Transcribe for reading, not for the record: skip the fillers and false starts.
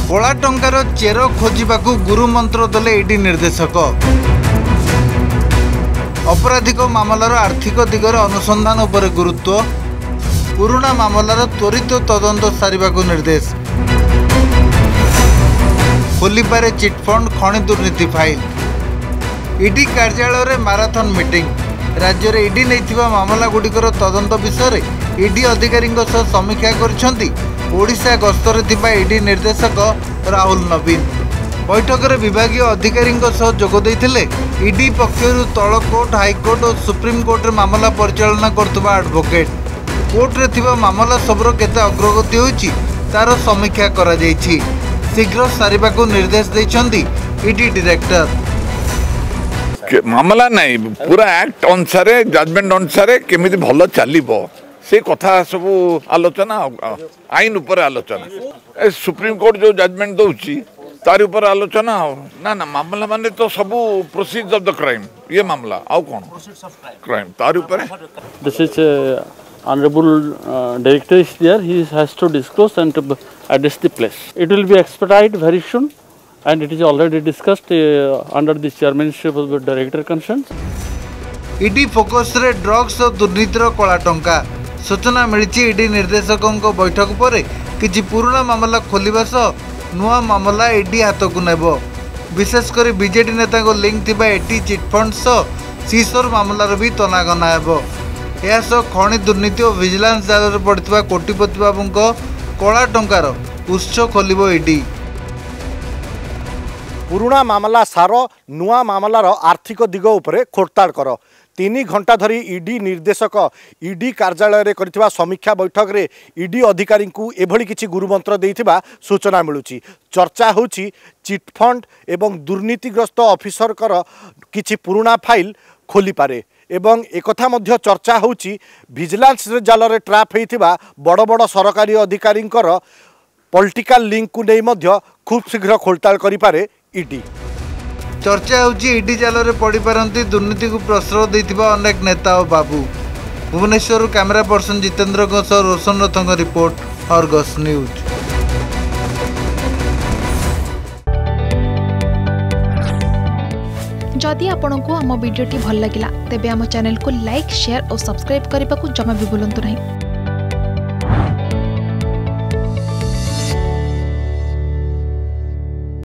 कला टंकार चेर खोजिबाकू गुरु मंत्र देले ईडी निर्देशक। अपराधिक मामलार आर्थिक दिगर अनुसंधान उपर गुरुत्व, पुराना मामलार त्वरित तदंत सारिबाकू निर्देश। खोलिपारे चिटफंड खनि दुर्नीति फाइल। ईडी कार्यालय रे माराथन मीटिंग। राज्य रे ईडी नैथिबा मामला गुड़िकर तदंत विषय ईडी अधिकारी समीक्षा करिसेंती ओडिशा गस्तरे थिबा ईडी निर्देशक राहुल नवीन। बैठक में विभागीय अधिकारी जोग देइथिले ईडी पक्षर तल कोर्ट, हाईकोर्ट और सुप्रीम कोर्ट रे मामला परिचालना करथुबा एडवोकेट, कोर्ट रे थिबा मामला सबरो केते अग्रगति होईची तार समीक्षा करा जाईची। शीघ्र सारिबाकू निर्देश दैछंती ईडी डायरेक्टर। मामला नहीं पूरा एक्ट अनुसार जजमेंट अनुसार केमिति भल चलिबो से कथा सब आलोचना, आईन उपर आलोचना। सुप्रीम कोर्ट जो जजमेंट दउची तार ऊपर आलोचना ना ना मामला माने तो सब प्रोसीड्स ऑफ द क्राइम। ये मामला आउ कौन क्राइम तार ऊपर this is honorable director is there. He has to disclose and to address the place. It will be expedited very soon and it is already discussed under the chairmanship of the director concerned. ED focus रे drugs और दुर्नीतिर कला टंका। सूचना मिली ED निर्देशकों बैठक पर किछि पुराना मामला खोलिबा सह नुआ मामला ईडी हाथ को नेब। विशेषकर बीजेडी नेता को लिंक थिबा एटी चिटफंड सह सीसोर मामलार भी तनागना हेब। यह खनि दुर्नीति और विजिलेंस जाल पड़ता कोटिपति बाबू कला टंकार उत्स खोल ईडी। पुराना मामला सार नुआ मामलार आर्थिक दिग उपरे खोलताड़ कर 3 घंटा धरी ईडी निर्देशक ईडी कार्यालय रे करथिबा समीक्षा बैठक रे ईडी अधिकारी को एभली किछि गुरुमंत्र देइथिबा सूचना मिलुची। चर्चा होची चिटफंड एवं दुर्नीतिग्रस्त ऑफिसर कर किछि पुराना फाइल खोली पारे एवं एकथा मध्य चर्चा होची विजिलेंस जाल रे ट्रैप होइथिबा बड़ बड़ सरकारी अधिकारी पॉलिटिकल लिंक को नहीं मध्य खूब शीघ्र खोलताड़ करि पारे ईडी। चर्चा होची ईडी जाल रे पड़ी पारंती दुर्नीति को प्रश्रय देइथिबा अनेक नेता और बाबू। भुवनेश्वर कैमरा पर्सन जितेंद्र सह रोशन रथंग रिपोर्ट, अर्गस न्यूज। जदि आपंक आम भिडी भल लगा तेब आम चैनल को लाइक, शेयर और सब्सक्राइब करने को जमा भी भूलु नहीं।